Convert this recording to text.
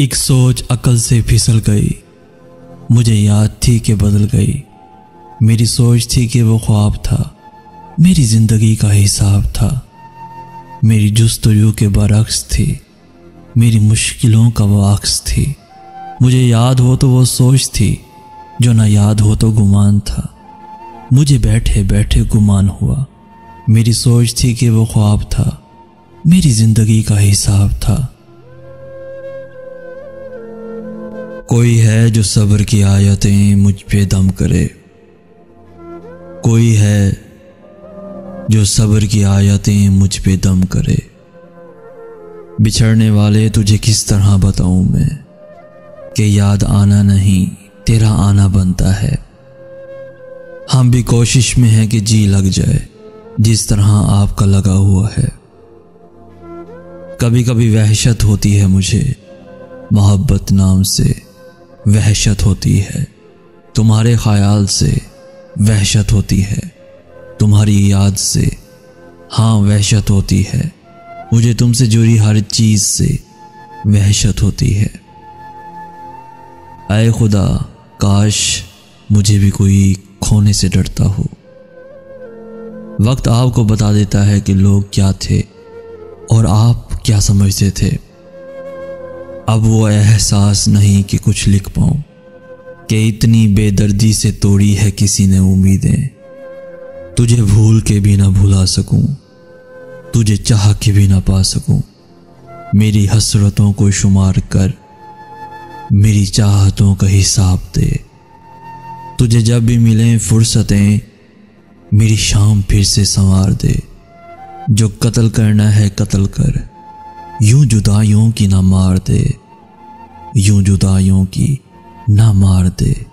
एक सोच अकल से फिसल गई। मुझे याद थी कि बदल गई। मेरी सोच थी कि वो ख्वाब था, मेरी जिंदगी का हिसाब था। मेरी जुस्तजू के बरक्स थी, मेरी मुश्किलों का वो अक्स थी। मुझे याद हो तो वो सोच थी, जो ना याद हो तो गुमान था। मुझे बैठे बैठे गुमान हुआ। मेरी सोच थी कि वो ख्वाब था, मेरी जिंदगी का हिसाब था। कोई है जो सब्र की आयतें मुझ पे दम करे। कोई है जो सब्र की आयतें मुझ पे दम करे। बिछड़ने वाले तुझे किस तरह बताऊं मैं, कि याद आना नहीं तेरा आना बनता है। हम भी कोशिश में हैं कि जी लग जाए, जिस तरह आपका लगा हुआ है। कभी कभी वहशत होती है मुझे, मोहब्बत नाम से वहशत होती है। तुम्हारे ख्याल से वहशत होती है, तुम्हारी याद से हाँ वहशत होती है। मुझे तुमसे जुड़ी हर चीज से वहशत होती है। ऐ खुदा, काश मुझे भी कोई खोने से डरता हो। वक्त आपको बता देता है कि लोग क्या थे और आप क्या समझते थे। अब वो एहसास नहीं कि कुछ लिख पाऊं, कि इतनी बेदर्दी से तोड़ी है किसी ने उम्मीदें। तुझे भूल के भी ना भुला सकूं, तुझे चाह के भी ना पा सकूं। मेरी हसरतों को शुमार कर, मेरी चाहतों का हिसाब दे। तुझे जब भी मिलें फुर्सतें, मेरी शाम फिर से संवार दे। जो कत्ल करना है कत्ल कर, यूं जुदाइयों की ना मार दे, यूं जुदाइयों की ना मार दे।